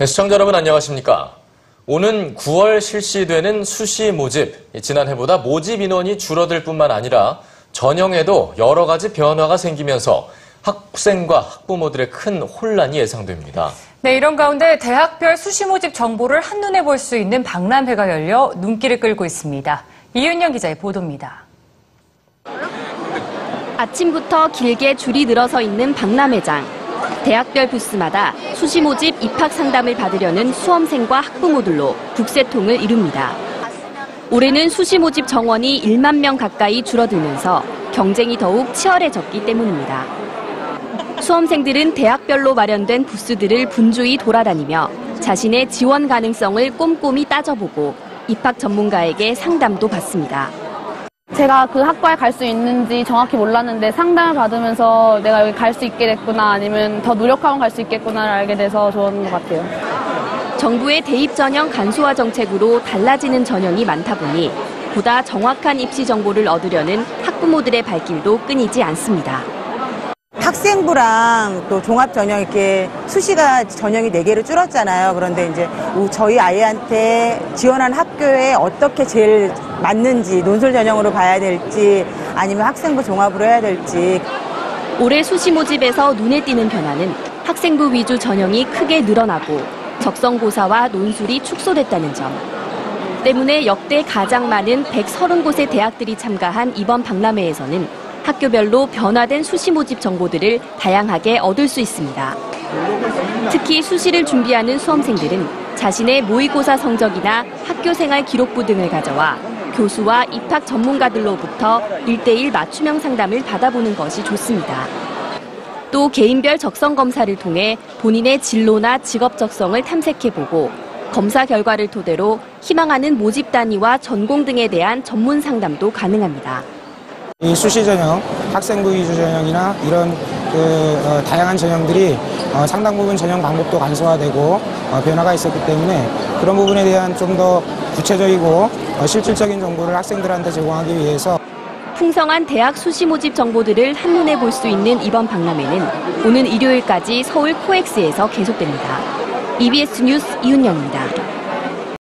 시청자 여러분 안녕하십니까? 오는 9월 실시되는 수시 모집, 지난해보다 모집 인원이 줄어들 뿐만 아니라 전형에도 여러 가지 변화가 생기면서 학생과 학부모들의 큰 혼란이 예상됩니다. 네, 이런 가운데 대학별 수시 모집 정보를 한눈에 볼 수 있는 박람회가 열려 눈길을 끌고 있습니다. 이윤영 기자의 보도입니다. 아침부터 길게 줄이 늘어서 있는 박람회장. 대학별 부스마다 수시 모집 입학 상담을 받으려는 수험생과 학부모들로 북새통을 이룹니다. 올해는 수시 모집 정원이 1만 명 가까이 줄어들면서 경쟁이 더욱 치열해졌기 때문입니다. 수험생들은 대학별로 마련된 부스들을 분주히 돌아다니며 자신의 지원 가능성을 꼼꼼히 따져보고 입학 전문가에게 상담도 받습니다. 제가 그 학과에 갈 수 있는지 정확히 몰랐는데 상담을 받으면서 내가 여기 갈 수 있게 됐구나, 아니면 더 노력하면 갈 수 있겠구나를 알게 돼서 좋은 것 같아요. 정부의 대입 전형 간소화 정책으로 달라지는 전형이 많다 보니 보다 정확한 입시 정보를 얻으려는 학부모들의 발길도 끊이지 않습니다. 학생부랑 또 종합전형 이렇게 수시가 전형이 4개로 줄었잖아요. 그런데 이제 저희 아이한테 지원한 학교에 어떻게 제일 맞는지, 논술 전형으로 봐야 될지 아니면 학생부 종합으로 해야 될지. 올해 수시 모집에서 눈에 띄는 변화는 학생부 위주 전형이 크게 늘어나고 적성고사와 논술이 축소됐다는 점. 때문에 역대 가장 많은 130곳의 대학들이 참가한 이번 박람회에서는 학교별로 변화된 수시 모집 정보들을 다양하게 얻을 수 있습니다. 특히 수시를 준비하는 수험생들은 자신의 모의고사 성적이나 학교생활 기록부 등을 가져와 교수와 입학 전문가들로부터 1:1 맞춤형 상담을 받아보는 것이 좋습니다. 또 개인별 적성 검사를 통해 본인의 진로나 직업 적성을 탐색해보고 검사 결과를 토대로 희망하는 모집 단위와 전공 등에 대한 전문 상담도 가능합니다. 이 수시 전형, 학생부 위주 전형이나 이런 다양한 전형들이 상당 부분 전형 방법도 간소화되고 변화가 있었기 때문에 그런 부분에 대한 좀 더 구체적이고 실질적인 정보를 학생들한테 제공하기 위해서 풍성한 대학 수시 모집 정보들을 한눈에 볼 수 있는 이번 박람회는 오는 일요일까지 서울 코엑스에서 계속됩니다. EBS 뉴스 이윤영입니다.